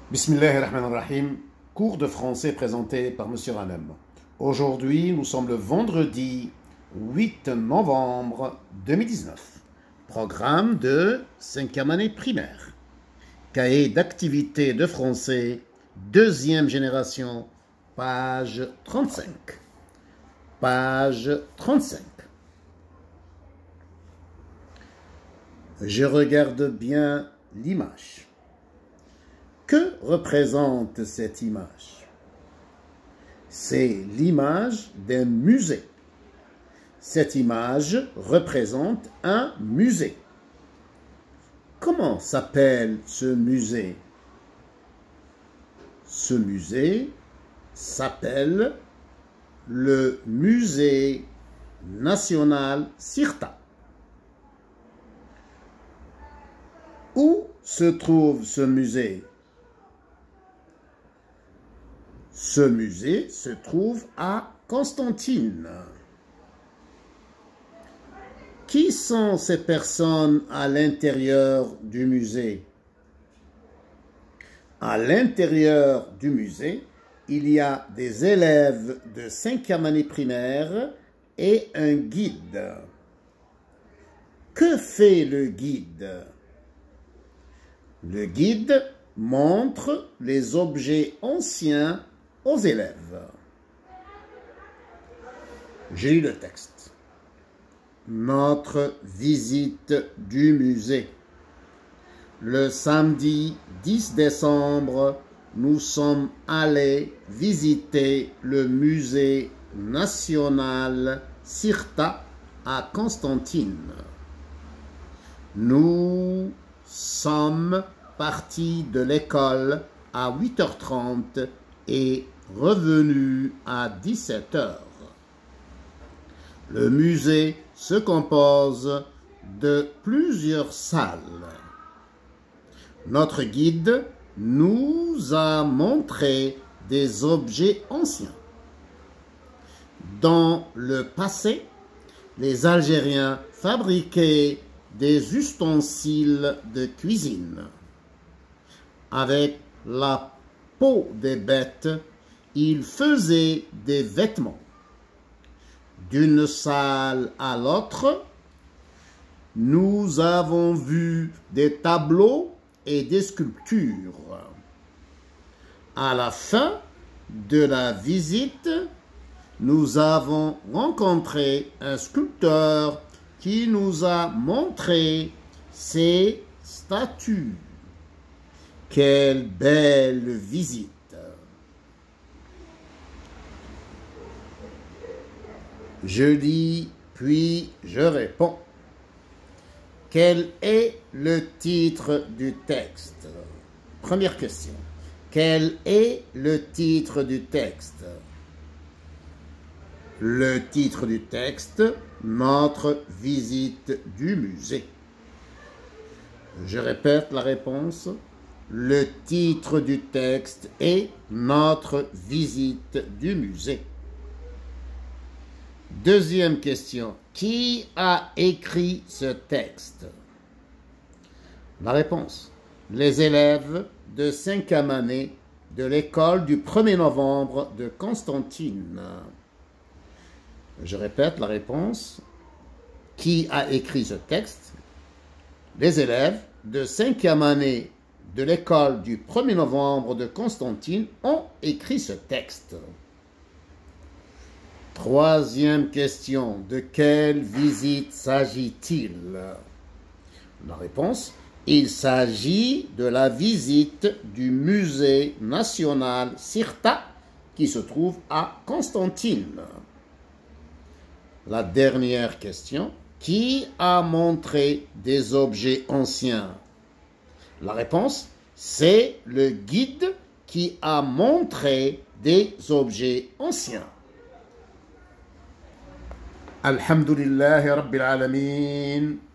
Bismillahirrahmanirrahim, cours de français présenté par Monsieur Hanem. Aujourd'hui, nous sommes le vendredi 8 novembre 2019. Programme de 5e année primaire. Cahier d'activité de français, deuxième génération, page 35. Page 35. Je regarde bien l'image. Que représente cette image? C'est l'image d'un musée. Cette image représente un musée. Comment s'appelle ce musée? Ce musée s'appelle le Musée national Sirta. Où se trouve ce musée? Ce musée se trouve à Constantine. Qui sont ces personnes à l'intérieur du musée? À l'intérieur du musée, il y a des élèves de 5e année primaire et un guide. Que fait le guide? Le guide montre les objets anciens aux élèves. J'ai lu le texte. Notre visite du musée. Le samedi 10 décembre, nous sommes allés visiter le musée national Sirta à Constantine. Nous sommes partis de l'école à 8h30 et revenus à 17h. Le musée se compose de plusieurs salles. Notre guide nous a montré des objets anciens. Dans le passé, les Algériens fabriquaient des ustensiles de cuisine. Avec la peau des bêtes, ils faisaient des vêtements. D'une salle à l'autre, nous avons vu des tableaux et des sculptures. À la fin de la visite, nous avons rencontré un sculpteur qui nous a montré ses statues. Quelle belle visite! Je lis, puis je réponds. Quel est le titre du texte? Première question. Quel est le titre du texte? Le titre du texte, notre visite du musée. Je répète la réponse. Le titre du texte est notre visite du musée. Deuxième question. Qui a écrit ce texte? La réponse. Les élèves de 5e année de l'école du 1er novembre de Constantine. Je répète la réponse. Qui a écrit ce texte? Les élèves de 5e année de l'école du 1er novembre de Constantine ont écrit ce texte. Troisième question. De quelle visite s'agit-il? La réponse. Il s'agit de la visite du musée national Sirta qui se trouve à Constantine. La dernière question. Qui a montré des objets anciens? La réponse, c'est le guide qui a montré des objets anciens. Alhamdulillahi Rabbil Alamin.